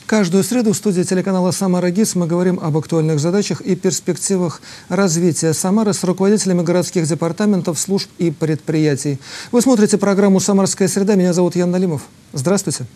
Каждую среду в студии телеканала «Самара ГИС» мы говорим об актуальных задачах и перспективах развития Самары с руководителями городских департаментов, служб и предприятий. Вы смотрите программу «Самарская среда». Меня зовут Ян Налимов. Здравствуйте.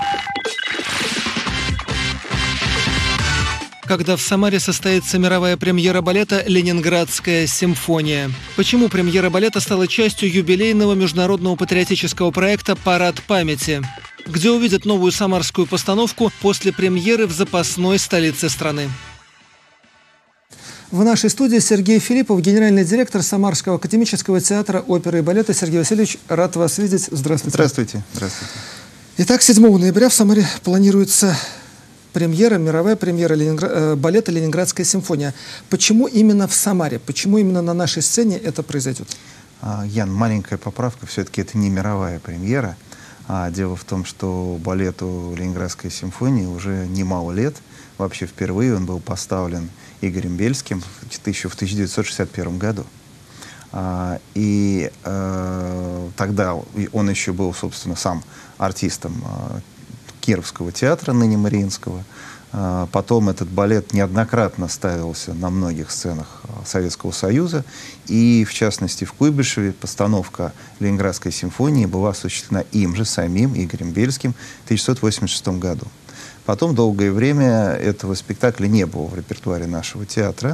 Когда в Самаре состоится мировая премьера балета «Ленинградская симфония». Почему премьера балета стала частью юбилейного международного патриотического проекта «Парад памяти», где увидят новую самарскую постановку после премьеры в запасной столице страны. В нашей студии Сергей Филиппов, генеральный директор Самарского академического театра оперы и балета. Сергей Васильевич, рад вас видеть. Здравствуйте. Здравствуйте. Здравствуйте. Итак, 7 ноября в Самаре планируется премьера, мировая премьера балета «Ленинградская симфония». Почему именно в Самаре? Почему именно на нашей сцене это произойдет? Ян, маленькая поправка. Все-таки это не мировая премьера. Дело в том, что балету «Ленинградская симфония» уже немало лет. Вообще впервые он был поставлен Игорем Бельским еще в 1961 году. Тогда он еще был, собственно, сам артистом Кировского театра, ныне Мариинского. Потом этот балет неоднократно ставился на многих сценах Советского Союза. И, в частности, в Куйбышеве постановка «Ленинградской симфонии» была осуществлена им же, самим Игорем Бельским, в 1986 году. Потом долгое время этого спектакля не было в репертуаре нашего театра.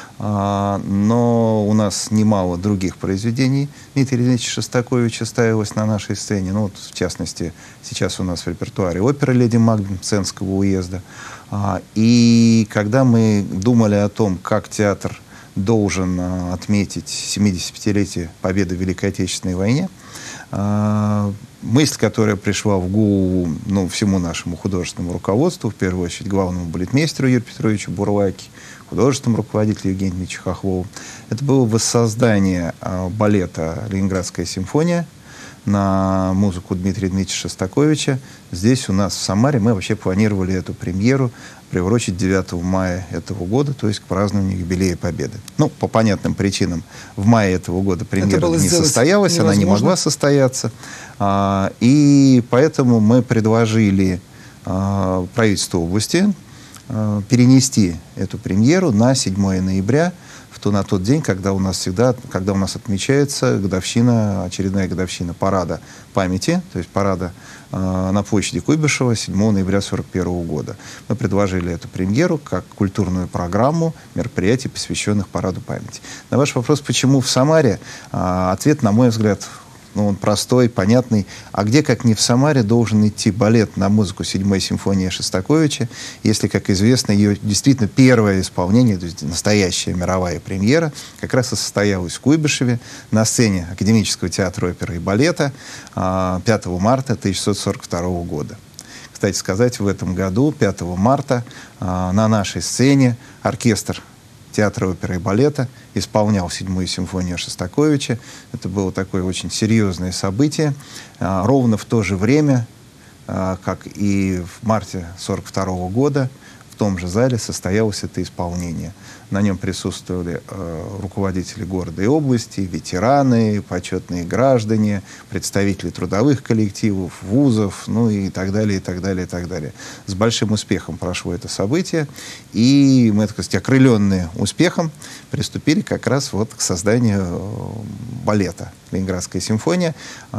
Но у нас немало других произведений Дмитрия Ильича Шостаковича ставилось на нашей сцене. Ну, вот, в частности, сейчас у нас в репертуаре опера «Леди Макбет» Мценского уезда. И когда мы думали о том, как театр должен отметить 75-летие победы в Великой Отечественной войне, мысль, которая пришла в голову всему нашему художественному руководству, в первую очередь главному балетмейстеру Юрию Петровичу Бурлаке, художественному руководителю Евгению Дмитриевичу Хохлову, это было воссоздание балета «Ленинградская симфония» на музыку Дмитрия Дмитриевича Шостаковича. Здесь у нас в Самаре мы вообще планировали эту премьеру приурочить 9 мая этого года, то есть к празднованию юбилея Победы. Ну, по понятным причинам, в мае этого года премьера не состоялась, она не могла состояться. И поэтому мы предложили правительству области перенести эту премьеру на 7 ноября, на тот день, когда у нас отмечается очередная годовщина парада памяти, то есть парада на площади Куйбышева 7 ноября 1941 года. Мы предложили эту премьеру как культурную программу мероприятий, посвященных параду памяти. На ваш вопрос, почему в Самаре, ответ, на мой взгляд, он простой, понятный. А где, как не в Самаре, должен идти балет на музыку 7-й симфонии Шостаковича, если, как известно, ее действительно первое исполнение, то есть настоящая мировая премьера, как раз и состоялась в Куйбышеве на сцене Академического театра оперы и балета 5 марта 1942 года. Кстати сказать, в этом году, 5 марта, на нашей сцене оркестр театра оперы и балета исполнял 7-ю симфонию Шостаковича. Это было такое очень серьезное событие. Ровно в то же время, как и в марте 1942 года, в том же зале состоялось это исполнение. На нем присутствовали руководители города и области, ветераны, почетные граждане, представители трудовых коллективов, вузов, и так далее, и так далее, и так далее. С большим успехом прошло это событие, и мы, так сказать, окрыленные успехом, приступили как раз к созданию балета «Ленинградская симфония».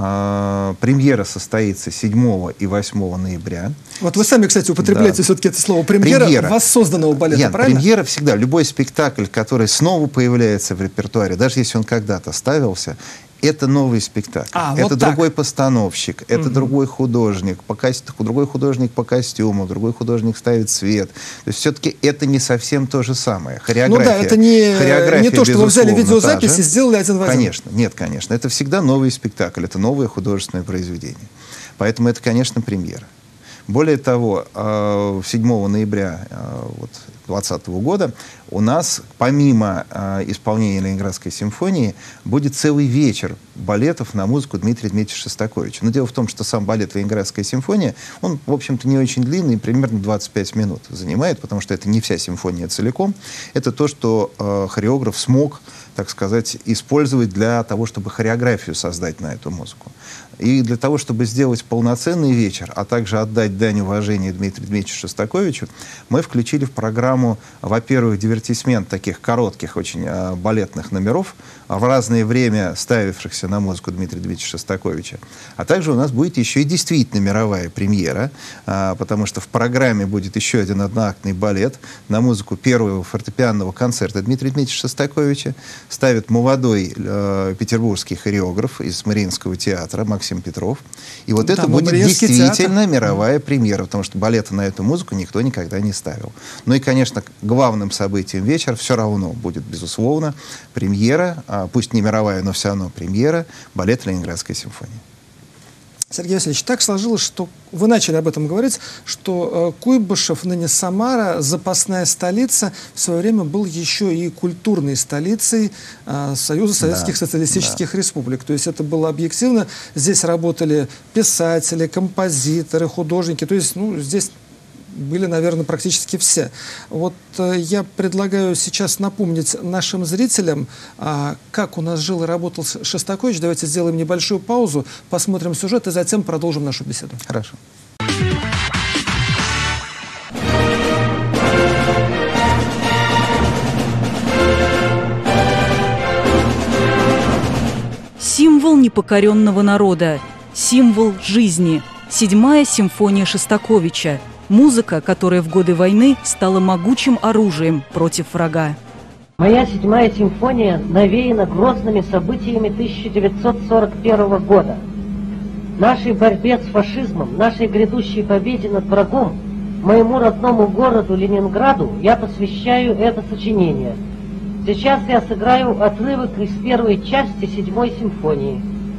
Премьера состоится 7 и 8 ноября. Вот вы сами, кстати, употребляете все-таки это слово «премьера» воссозданного балета, правильно? Премьера всегда. Любой спектакль, который снова появляется в репертуаре, даже если он когда-то ставился, это новый спектакль. Это другой постановщик, это другой художник, другой художник по костюму, другой художник ставит свет. То есть все-таки это не совсем то же самое. Хореография, это не то, что вы взяли видеозапись и сделали один в один. Конечно, нет, конечно. Это всегда новый спектакль, это новое художественное произведение. Поэтому это, конечно, премьера. Более того, 7 ноября 2020 года у нас, помимо исполнения Ленинградской симфонии, будет целый вечер балетов на музыку Дмитрия Дмитриевича Шостаковича. Но дело в том, что сам балет «Ленинградская симфония», он, в общем-то, не очень длинный, примерно 25 минут занимает, потому что это не вся симфония целиком. Это то, что хореограф смог так сказать, использовать для того, чтобы хореографию создать на эту музыку. И для того, чтобы сделать полноценный вечер, а также отдать дань уважения Дмитрию Дмитриевичу Шостаковичу, мы включили в программу, во-первых, дивертисмент таких коротких, очень балетных номеров, в разное время ставившихся на музыку Дмитрия Дмитриевича Шостаковича. А также у нас будет еще и действительно мировая премьера, потому что в программе будет еще один одноактный балет на музыку первого фортепианного концерта Дмитрия Дмитриевича Шостаковича. Ставит молодой петербургский хореограф из Мариинского театра Максим Петров. И вот это будет действительно мировая премьера, потому что балета на эту музыку никто никогда не ставил. Ну и, конечно, главным событием вечера все равно будет, безусловно, премьера, пусть не мировая, но все равно премьера, балета «Ленинградская симфония». Сергей Васильевич, так сложилось, что вы начали об этом говорить, что Куйбышев, ныне Самара, запасная столица, в свое время был еще и культурной столицей Союза Советских Социалистических Республик. То есть это было объективно. Здесь работали писатели, композиторы, художники. То есть, ну, здесь были, наверное, практически все. Вот я предлагаю сейчас напомнить нашим зрителям, как у нас жил и работал Шостакович. Давайте сделаем небольшую паузу, посмотрим сюжет и затем продолжим нашу беседу. Хорошо. Символ непокоренного народа, символ жизни. 7-я симфония Шостаковича. Музыка, которая в годы войны стала могучим оружием против врага. Моя 7-я симфония навеяна грозными событиями 1941 года. Нашей борьбе с фашизмом, нашей грядущей победе над врагом, моему родному городу Ленинграду я посвящаю это сочинение. Сейчас я сыграю отрывок из первой части 7-й симфонии.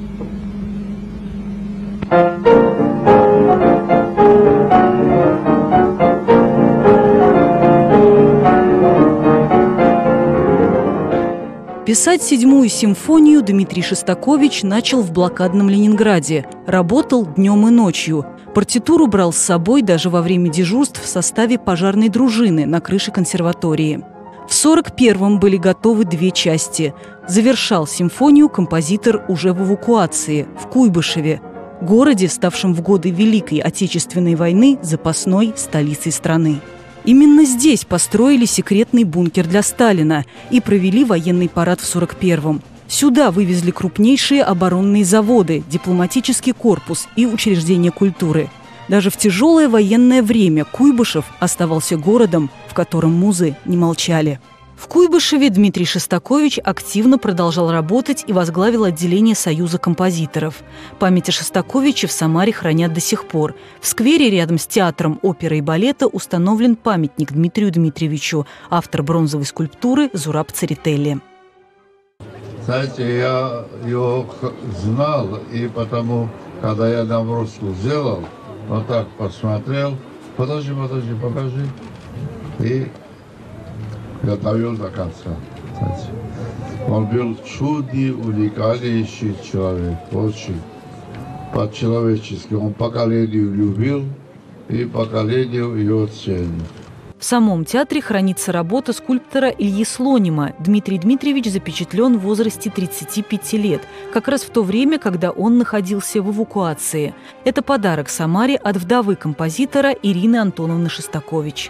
Писать 7-ю симфонию Дмитрий Шостакович начал в блокадном Ленинграде. Работал днем и ночью. Партитуру брал с собой даже во время дежурств в составе пожарной дружины на крыше консерватории. В 1941-м были готовы 2 части. Завершал симфонию композитор уже в эвакуации, в Куйбышеве, городе, ставшем в годы Великой Отечественной войны запасной столицей страны. Именно здесь построили секретный бункер для Сталина и провели военный парад в 1941-м. Сюда вывезли крупнейшие оборонные заводы, дипломатический корпус и учреждения культуры. Даже в тяжелое военное время Куйбышев оставался городом, в котором музы не молчали. В Куйбышеве Дмитрий Шостакович активно продолжал работать и возглавил отделение Союза композиторов. Память о Шостаковиче в Самаре хранят до сих пор. В сквере рядом с театром оперы и балета установлен памятник Дмитрию Дмитриевичу, автор бронзовой скульптуры Зураб Церетели. Знаете, я его знал, и потому, когда я наброску сделал, вот так посмотрел, подожди, покажи, и я довел до конца. Он был чудный, уникальнейший человек, очень по-человечески. Он поколению любил и поколению его ценил. В самом театре хранится работа скульптора Ильи Слонима. Дмитрий Дмитриевич запечатлен в возрасте 35 лет, как раз в то время, когда он находился в эвакуации. Это подарок Самаре от вдовы композитора Ирины Антоновны Шостакович.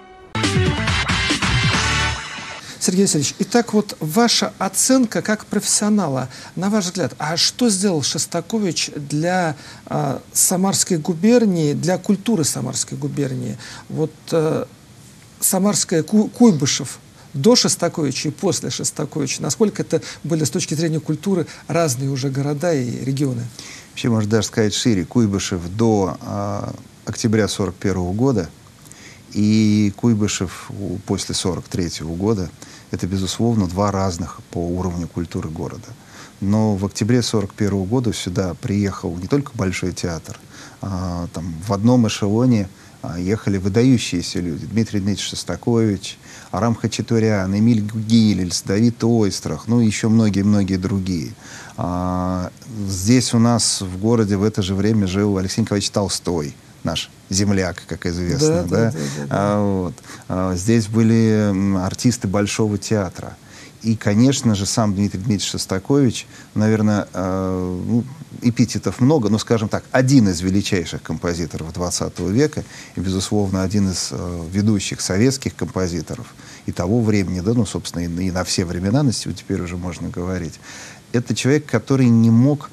Сергей Васильевич, итак, вот ваша оценка как профессионала, на ваш взгляд, а что сделал Шостакович для Самарской губернии, для культуры Самарской губернии? Вот Самарская, Куйбышев до Шостаковича и после Шостаковича, насколько это были с точки зрения культуры разные уже города и регионы? Вообще, можно даже сказать шире, Куйбышев до октября 1941 года и Куйбышев после 1943 года — это, безусловно, 2 разных по уровню культуры города. Но в октябре 1941 года сюда приехал не только Большой театр, там в одном эшелоне ехали выдающиеся люди. Дмитрий Дмитриевич Шостакович, Арам Хачатурян, Эмиль Гилельс, Давид Ойстрах, ну и еще многие-многие другие. Здесь у нас в городе в это же время жил Алексей Николаевич Толстой, наш земляк, как известно. Да. Здесь были артисты Большого театра. И, конечно же, сам Дмитрий Дмитриевич Шостакович, наверное, эпитетов много, но, скажем так, один из величайших композиторов XX века и, безусловно, один из ведущих советских композиторов и того времени, да, ну, собственно, и на все времена, теперь уже можно говорить. Это человек, который не мог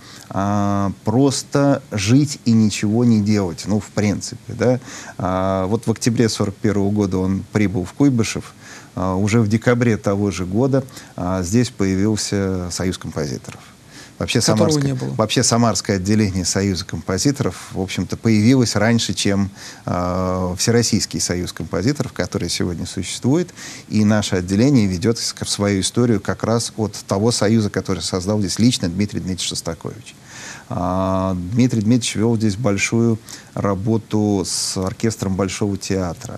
просто жить и ничего не делать, ну, в принципе, да. Вот в октябре 1941 года он прибыл в Куйбышев. Уже в декабре того же года здесь появился Союз композиторов. Вообще Самарское отделение Союза композиторов, в общем-то, появилось раньше, чем Всероссийский союз композиторов, который сегодня существует. И наше отделение ведет свою историю как раз от того союза, который создал здесь лично Дмитрий Дмитриевич Шостакович. Дмитрий Дмитриевич вел здесь большую работу с оркестром Большого театра.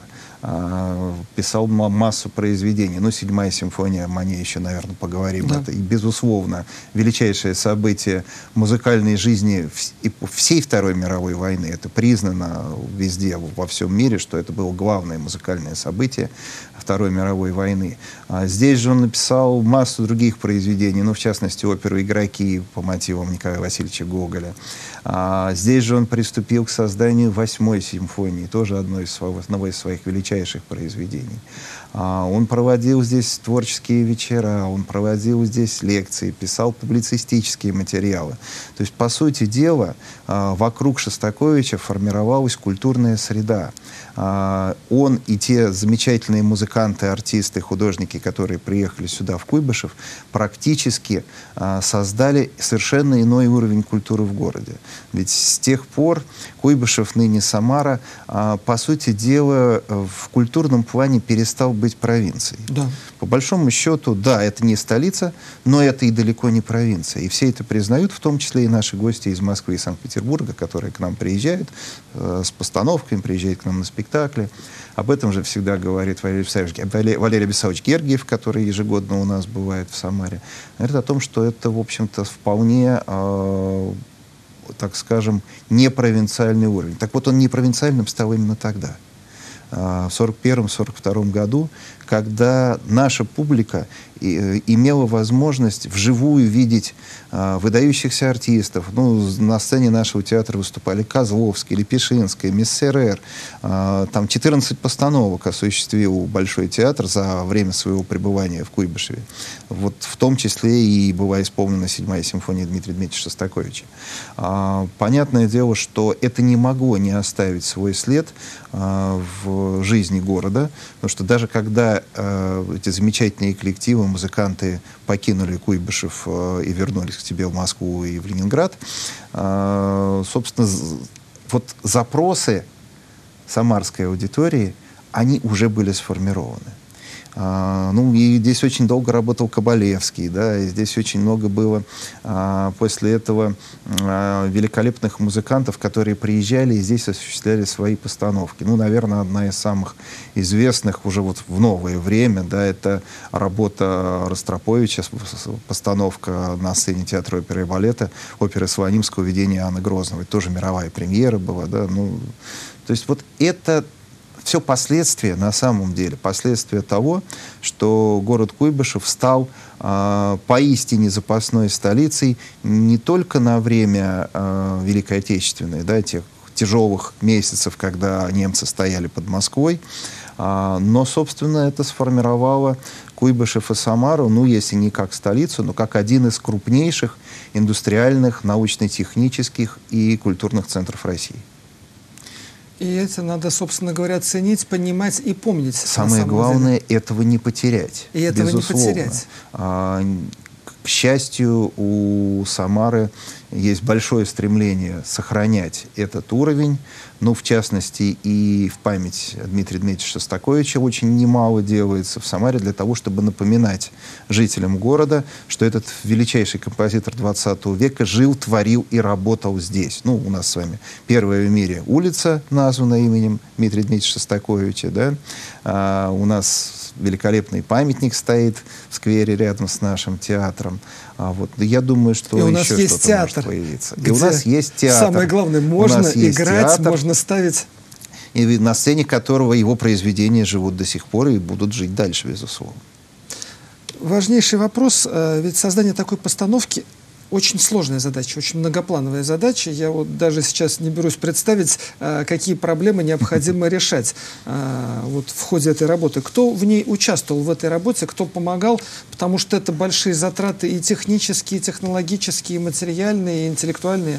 Писал массу произведений. Ну, 7-я симфония, мы о ней еще, наверное, поговорим. Да. Это, безусловно, величайшее событие музыкальной жизни всей Второй мировой войны. Это признано везде, во всем мире, что это было главное музыкальное событие Второй мировой войны. Здесь же он написал массу других произведений, ну, в частности, оперу «Игроки» по мотивам Николая Васильевича Гоголя. Здесь же он приступил к созданию 8-й симфонии, тоже одного из своих величайших произведений. Он проводил здесь творческие вечера, он проводил здесь лекции, писал публицистические материалы. То есть, по сути дела, вокруг Шостаковича формировалась культурная среда. Он и те замечательные музыканты, артисты, художники, которые приехали сюда, в Куйбышев, практически создали совершенно иной уровень культуры в городе. Ведь с тех пор Куйбышев, ныне Самара, по сути дела, в культурном плане перестал быть провинцией. Да. По большому счету, да, это не столица, но это и далеко не провинция. И все это признают, в том числе и наши гости из Москвы и Санкт-Петербурга, которые к нам приезжают с постановками, приезжают к нам на спектакли. Об этом же всегда говорит Валерий Бесауч Гергиев, который ежегодно у нас бывает в Самаре. Говорит о том, что это, в общем-то, вполне, так скажем, не провинциальный уровень. Так вот, он не провинциальным стал именно тогда, в 1941-1942 году, когда наша публика имела возможность вживую видеть выдающихся артистов. Ну, на сцене нашего театра выступали Козловский, Лепешинская, Мессерер. Там 14 постановок осуществил Большой театр за время своего пребывания в Куйбышеве. Вот в том числе и была исполнена 7-я симфония Дмитрия Дмитриевича Шостаковича. Понятное дело, что это не могло не оставить свой след в жизни города, потому что даже когда эти замечательные коллективы, музыканты покинули Куйбышев и вернулись к себе в Москву и в Ленинград, собственно, вот запросы самарской аудитории, они уже были сформированы. Ну, и здесь очень долго работал Кабалевский, да, и здесь очень много было после этого великолепных музыкантов, которые приезжали и здесь осуществляли свои постановки. Ну, наверное, одна из самых известных уже вот в новое время, да, это работа Ростроповича, постановка на сцене театра оперы и балета, оперы Сванимского «Видение Иоанна Грозного». Это тоже мировая премьера была, да, ну, то есть вот это все последствия, на самом деле, последствия того, что город Куйбышев стал поистине запасной столицей не только на время Великой Отечественной, да, тех тяжелых месяцев, когда немцы стояли под Москвой, но, собственно, это сформировало Куйбышев и Самару, ну, если не как столицу, но как один из крупнейших индустриальных, научно-технических и культурных центров России. И это надо, собственно говоря, ценить, понимать и помнить. Самое главное, этого не потерять. И этого безусловно. Не потерять. К счастью, у Самары есть большое стремление сохранять этот уровень. Ну, в частности, и в память Дмитрия Дмитриевича Шостаковича очень немало делается в Самаре для того, чтобы напоминать жителям города, что этот величайший композитор 20 века жил, творил и работал здесь. Ну, у нас с вами первая в мире улица, названа именем Дмитрия Дмитриевича Шостаковича, да? У нас великолепный памятник стоит в сквере рядом с нашим театром. Вот. Я думаю, что еще что-то может появиться. И у нас есть театр. Самое главное, можно играть, театр, можно ставить. И на сцене которого его произведения живут до сих пор и будут жить дальше, безусловно. важнейший вопрос, ведь создание такой постановки очень сложная задача, очень многоплановая задача. Я вот даже сейчас не берусь представить, какие проблемы необходимо решать вот в ходе этой работы. Кто в ней участвовал, в этой работе, кто помогал, потому что это большие затраты и технические, и технологические, и материальные, и интеллектуальные.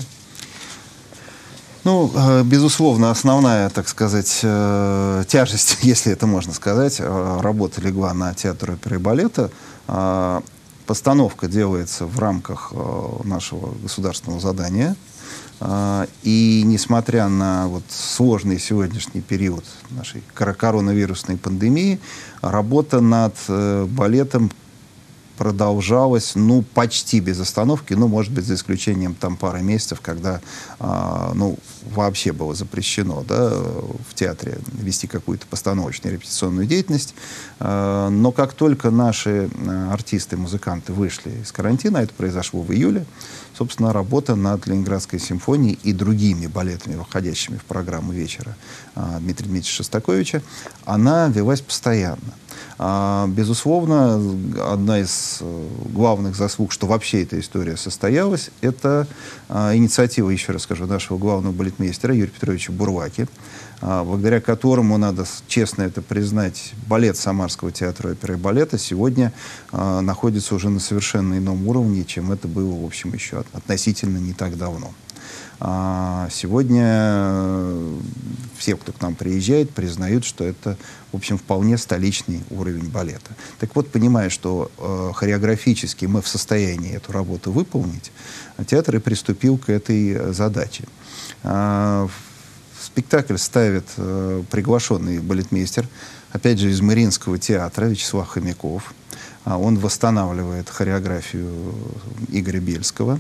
Ну, безусловно, основная, так сказать, тяжесть, если это можно сказать, работа легла на театр оперы и балета. Постановка делается в рамках нашего государственного задания. И несмотря на вот сложный сегодняшний период нашей коронавирусной пандемии, работа над балетом продолжалась, ну, почти без остановки, ну, может быть, за исключением там пары месяцев, когда, ну, вообще было запрещено, да, в театре вести какую-то постановочную репетиционную деятельность. Но как только наши артисты, музыканты вышли из карантина, это произошло в июле, собственно, работа над Ленинградской симфонией и другими балетами, выходящими в программу вечера Дмитрия Дмитриевича Шостаковича, она велась постоянно. Безусловно, одна из главных заслуг, что вообще эта история состоялась, это инициатива, еще раз скажу, нашего главного балетмейстера Юрия Петровича Бурлаки, благодаря которому, надо честно это признать, балет Самарского театра оперы и балета сегодня находится уже на совершенно ином уровне, чем это было, в общем, еще относительно не так давно. Сегодня все, кто к нам приезжает, признают, что это, в общем, вполне столичный уровень балета. Так вот, понимая, что хореографически мы в состоянии эту работу выполнить, театр и приступил к этой задаче. Спектакль ставит приглашенный балетмейстер, опять же, из Мариинского театра, Вячеслав Хомяков. Он восстанавливает хореографию Игоря Бельского.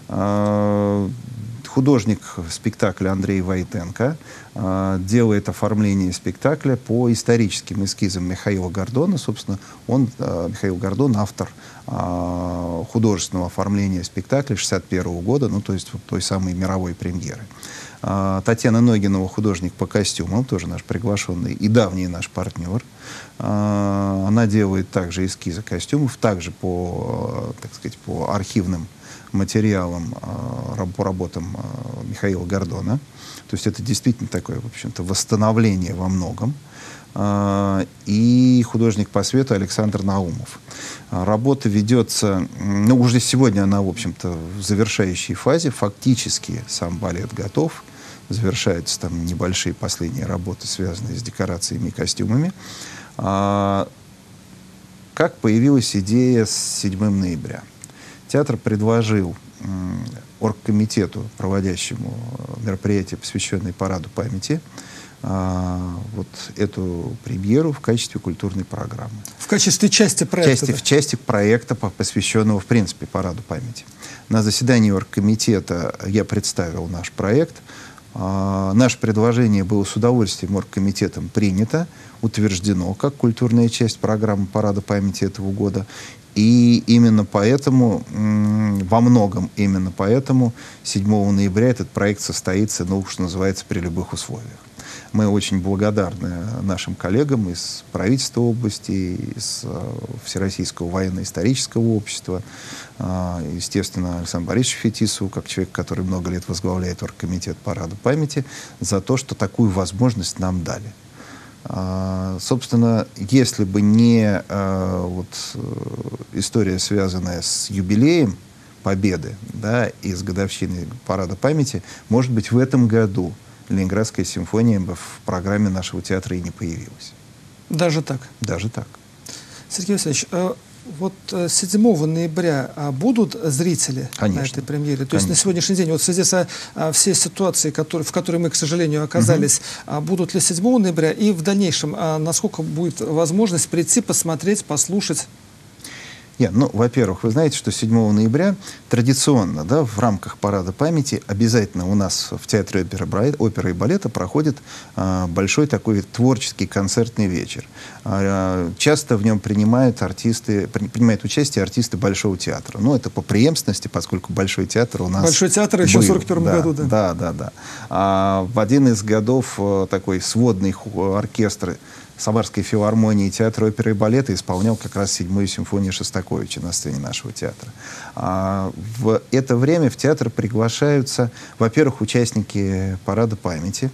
Художник спектакля Андрей Войтенко делает оформление спектакля по историческим эскизам Михаила Гордона. Собственно, Михаил Гордон, автор художественного оформления спектакля 1961 года, ну, то есть вот той самой мировой премьеры. Татьяна Ногинова, художник по костюмам, тоже наш приглашенный и давний наш партнер. Она делает также эскизы костюмов, также по, так сказать, по архивным материалам, по работам Михаила Гордона. То есть это действительно такое, в общем-то, восстановление во многом. И художник по свету Александр Наумов. Работа ведется, ну, уже сегодня она, в общем-то, в завершающей фазе. Фактически сам балет готов. Завершаются там небольшие последние работы, связанные с декорациями и костюмами. Как появилась идея с 7 ноября? Театр предложил оргкомитету, проводящему мероприятие, посвященное параду памяти, вот эту премьеру в качестве культурной программы. В качестве части проекта? В части проекта, посвященного, в принципе, параду памяти. На заседании оргкомитета я представил наш проект. Наше предложение было с удовольствием оргкомитетом принято, утверждено как культурная часть программы парада памяти этого года. И именно поэтому, во многом именно поэтому 7 ноября этот проект состоится, ну, что называется, при любых условиях. Мы очень благодарны нашим коллегам из правительства области, из Всероссийского военно-исторического общества, естественно, Александру Борисовичу Фетисову, как человек, который много лет возглавляет оргкомитет парада памяти, за то, что такую возможность нам дали. Собственно, если бы не история, связанная с юбилеем Победы, да, и с годовщиной парада памяти, может быть, в этом году Ленинградская симфония бы в программе нашего театра и не появилась. Даже так? Даже так. Сергей Васильевич, вот 7 ноября будут зрители, конечно, на этой премьере? То есть на сегодняшний день, вот в связи со всей ситуацией, в которой мы, к сожалению, оказались, будут ли 7 ноября и в дальнейшем, насколько будет возможность прийти, посмотреть, послушать? Ну, во-первых, вы знаете, что 7 ноября традиционно, да, в рамках Парада памяти обязательно у нас в Театре оперы и балета проходит большой такой творческий концертный вечер. Часто в нем принимают участие артисты Большого театра. Ну, это по преемственности, поскольку Большой театр у нас Большой театр еще в 1941 году, да. Да. В один из годов такой сводный оркестр Самарской филармонии театра оперы и балета исполнял как раз 7-ю симфонию Шостаковича на сцене нашего театра. В это время в театр приглашаются, во-первых, участники Парада памяти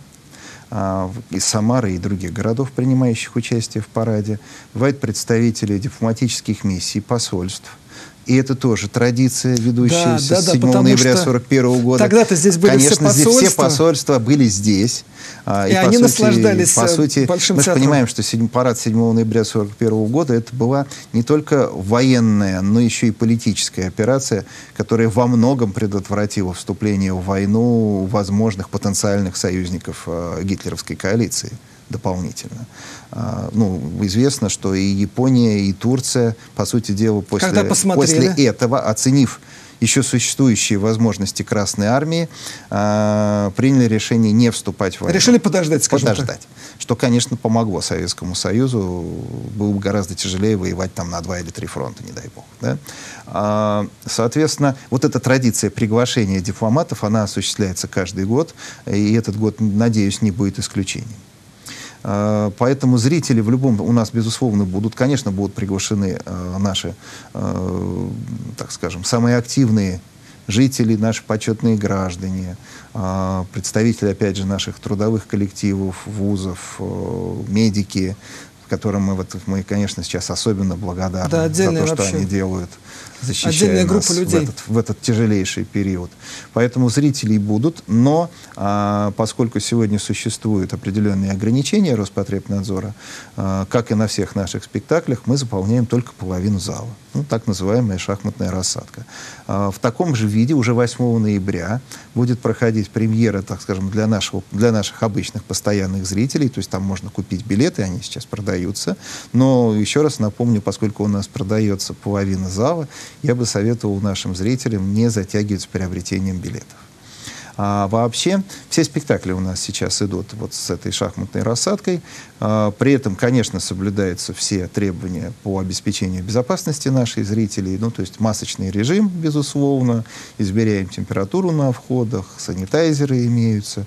из Самары и других городов, принимающих участие в параде. Бывают представители дипломатических миссий, посольств. И это тоже традиция, ведущаяся с 7 ноября 1941 года. Тогда-то здесь были Конечно, все посольства. все посольства были здесь. И они наслаждались большим мы театром. понимаем, что парад 7 ноября 1941 года это была не только военная, но еще и политическая операция, которая во многом предотвратила вступление в войну возможных потенциальных союзников гитлеровской коалиции дополнительно. Известно, что и Япония, и Турция, по сути дела, после этого, оценив еще существующие возможности Красной Армии, приняли решение не вступать в войну. Решили подождать, скажем так. Что, конечно, помогло Советскому Союзу. Было бы гораздо тяжелее воевать там на 2 или 3 фронта, не дай бог. Да? Соответственно, вот эта традиция приглашения дипломатов, она осуществляется каждый год, и этот год, надеюсь, не будет исключением. Поэтому зрители в любом у нас, безусловно, конечно, будут приглашены наши, так скажем, самые активные жители, наши почетные граждане, представители, опять же, наших трудовых коллективов, вузов, медики, которым мы, конечно, сейчас особенно благодарны за то, что они делают, защищая нас в этот тяжелейший период. Поэтому зрителей будут, но поскольку сегодня существуют определенные ограничения Роспотребнадзора, как и на всех наших спектаклях, мы заполняем только половину зала. Так называемая шахматная рассадка. В таком же виде уже 8 ноября будет проходить премьера, так скажем, для наших обычных постоянных зрителей. То есть там можно купить билеты, они сейчас продаются. Но еще раз напомню, поскольку у нас продается половина зала, я бы советовал нашим зрителям не затягивать с приобретением билетов. Вообще, все спектакли у нас сейчас идут вот с этой шахматной рассадкой. При этом, конечно, соблюдаются все требования по обеспечению безопасности наших зрителей. То есть масочный режим, безусловно, измеряем температуру на входах, санитайзеры имеются.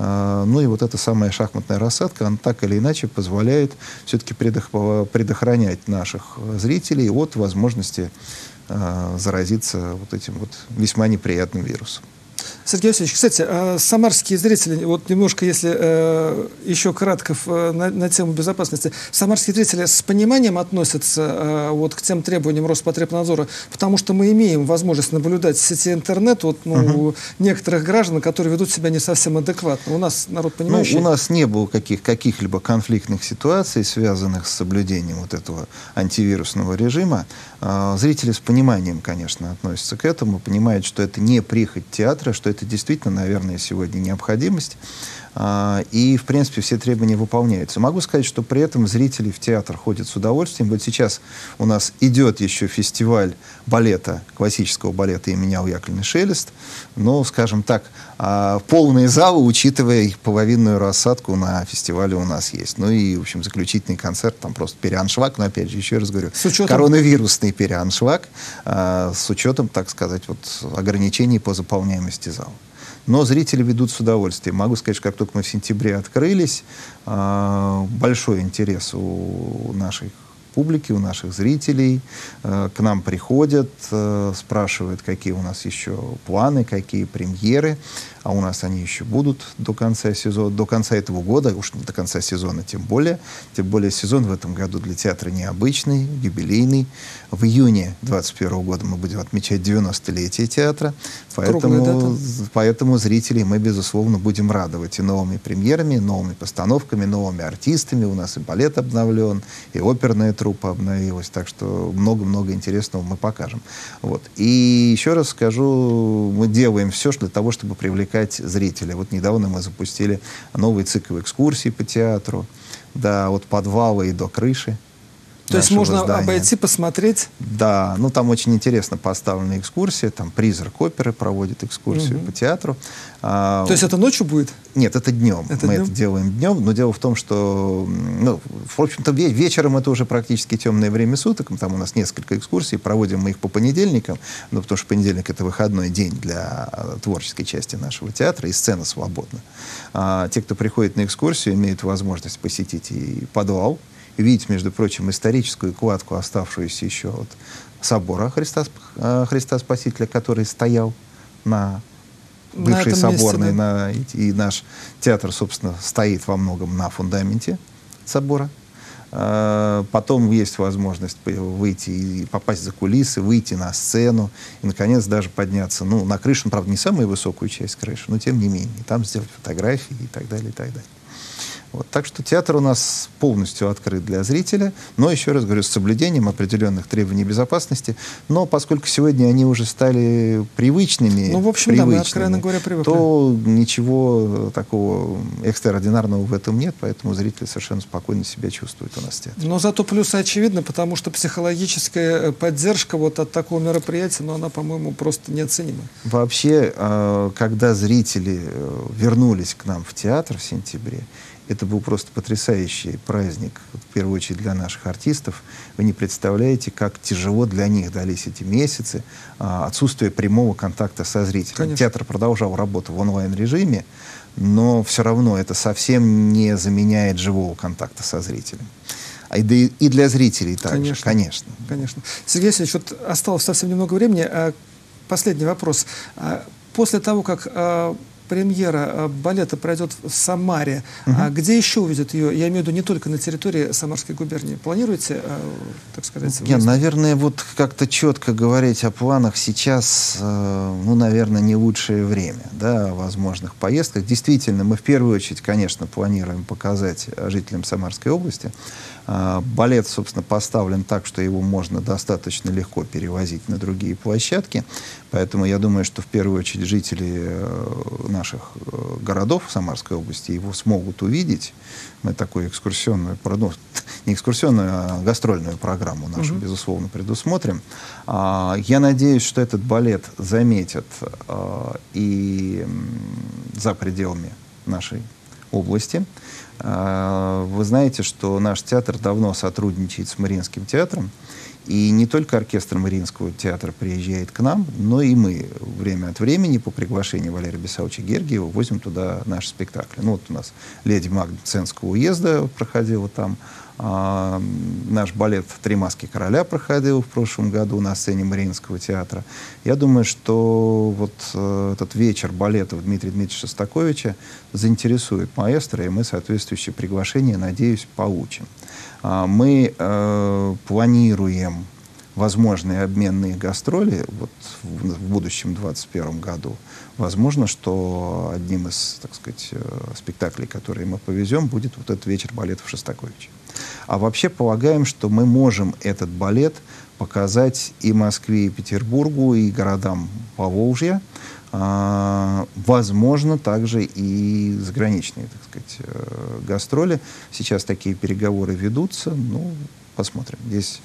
И вот эта самая шахматная рассадка, она так или иначе позволяет все-таки предохранять наших зрителей от возможности заразиться вот этим вот весьма неприятным вирусом. Сергей Васильевич, кстати, самарские зрители, вот немножко, если еще кратко на тему безопасности, самарские зрители с пониманием относятся вот к тем требованиям Роспотребнадзора, потому что мы имеем возможность наблюдать в сети интернет некоторых граждан, которые ведут себя не совсем адекватно. У нас народ понимающий. У нас не было каких-либо конфликтных ситуаций, связанных с соблюдением вот этого антивирусного режима. Зрители с пониманием, конечно, относятся к этому, понимают, что это не прихоть театра, что это действительно, наверное, сегодня необходимость. И, в принципе, все требования выполняются. Могу сказать, что при этом зрители в театр ходят с удовольствием. Вот сейчас у нас идет еще фестиваль балета, классического балета имени Аллы Яковлевны Шелест. Но, скажем так, полные залы, учитывая их половинную рассадку на фестивале у нас есть. И, в общем, заключительный концерт, там просто переаншлаг, но, опять же, еще раз говорю, коронавирусный переаншлаг с учетом, так сказать, ограничений по заполняемости зала. Но зрители ведут с удовольствием. Могу сказать, что как только мы в сентябре открылись, большой интерес у нашей публики, у наших зрителей. К нам приходят, спрашивают, какие у нас еще планы, какие премьеры. А у нас они еще будут до конца сезона, до конца этого года, уж не до конца сезона, тем более. Тем более сезон в этом году для театра необычный, юбилейный. В июне 2021 года мы будем отмечать 90-летие театра. Поэтому зрителей мы, безусловно, будем радовать и новыми премьерами, новыми постановками, новыми артистами. У нас и балет обновлен, и оперная труппа обновилась. Так что много-много интересного мы покажем. И еще раз скажу, мы делаем все для того, чтобы привлекать зрителя. Недавно мы запустили новый цикл экскурсий по театру, от подвала и до крыши. То есть можно обойти, посмотреть? Да, ну там очень интересно поставлена экскурсия, там «Призрак оперы» проводит экскурсию по театру. То есть это ночью будет? Нет, это днем. Мы это делаем днем, но дело в том, что, ну, в общем-то, вечером это уже практически темное время суток, там у нас несколько экскурсий, проводим мы их по понедельникам, ну, потому что понедельник — это выходной день для творческой части нашего театра, и сцена свободна. Те, кто приходит на экскурсию, имеют возможность посетить и подвал, и видеть, между прочим, историческую кладку, оставшуюся еще от собора Христа Спасителя, который стоял на бывшей соборной, и наш театр, собственно, стоит во многом на фундаменте собора. Потом есть возможность выйти и попасть за кулисы, выйти на сцену и, наконец, даже подняться, ну, на крышу, ну, правда, не самую высокую часть крыши, но тем не менее, там сделать фотографии и так далее, и так далее. Вот, так что театр у нас полностью открыт для зрителя, но, еще раз говорю, с соблюдением определенных требований безопасности. Но поскольку сегодня они уже стали привычными, ну, в общем, да, мы, откровенно говоря, привыкли, то ничего такого экстраординарного в этом нет, поэтому зрители совершенно спокойно себя чувствуют у нас в театре. Но зато плюсы очевидны, потому что психологическая поддержка вот от такого мероприятия, ну, она, по-моему, просто неоценима. Вообще, когда зрители вернулись к нам в театр в сентябре, это был просто потрясающий праздник, в первую очередь для наших артистов. Вы не представляете, как тяжело для них дались эти месяцы, отсутствие прямого контакта со зрителем. Конечно. Театр продолжал работу в онлайн-режиме, но все равно это совсем не заменяет живого контакта со зрителем. И для зрителей также, конечно. Сергей Васильевич, вот осталось совсем немного времени. Последний вопрос. После того, как премьера балета пройдет в Самаре, где еще увидят ее? Я имею в виду не только на территории Самарской губернии. Планируете, так сказать? Нет, наверное, вот как-то четко говорить о планах сейчас, ну, наверное, не лучшее время, да, о возможных поездках. Действительно, мы в первую очередь, конечно, планируем показать жителям Самарской области. Балет, собственно, поставлен так, что его можно достаточно легко перевозить на другие площадки. Поэтому я думаю, что в первую очередь жители наших городов Самарской области его смогут увидеть. Мы такую экскурсионную, ну, не экскурсионную, а гастрольную программу нашу, безусловно, предусмотрим. Я надеюсь, что этот балет заметят и за пределами нашей области. Вы знаете, что наш театр давно сотрудничает с Мариинским театром, и не только оркестр Мариинского театра приезжает к нам, но и мы время от времени по приглашению Валерия Бесаловича Гергиева возим туда наши спектакли. Ну, вот у нас «Леди Магнит» Ценского уезда проходила там, наш балет «Три маски короля» проходил в прошлом году на сцене Мариинского театра. Я думаю, что вот этот вечер балетов Дмитрия Дмитриевича Шостаковича заинтересует маэстро, и мы соответствующее приглашение, надеюсь, получим. Мы планируем возможные обменные гастроли вот, в будущем 2021 году. Возможно, что одним из, так сказать, спектаклей, которые мы повезем, будет вот этот вечер балетов Шостаковича. А вообще полагаем, что мы можем этот балет показать и Москве, и Петербургу, и городам Поволжья. Возможно, также и заграничные, так сказать, гастроли. Сейчас такие переговоры ведутся. Ну, посмотрим. Здесь,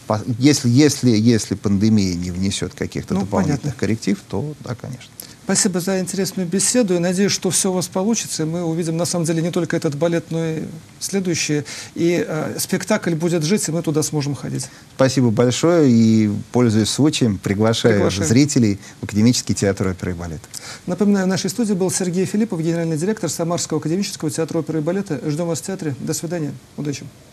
если пандемия не внесет каких-то дополнительных корректив, то да, конечно. Спасибо за интересную беседу. И надеюсь, что все у вас получится. И мы увидим, на самом деле, не только этот балет, но и следующие. И спектакль будет жить, и мы туда сможем ходить. Спасибо большое. И, пользуясь случаем, приглашаю зрителей в Академический театр оперы и балета. Напоминаю, в нашей студии был Сергей Филиппов, генеральный директор Самарского академического театра оперы и балета. Ждем вас в театре. До свидания. Удачи.